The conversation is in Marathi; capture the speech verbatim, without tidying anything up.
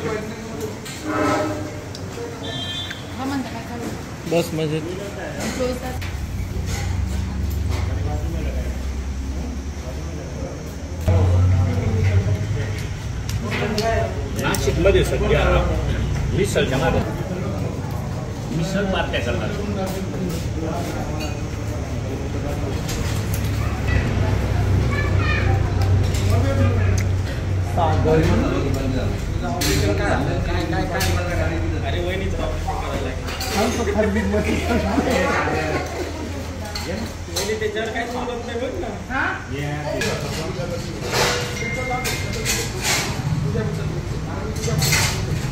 बस म्हणजे नाशिकमध्ये सध्या मिसळच्या मागे मिसळ पार्ट्या करणार. अरे वहिनीच त्याच्यावर काय बोलत नाही बघ ना.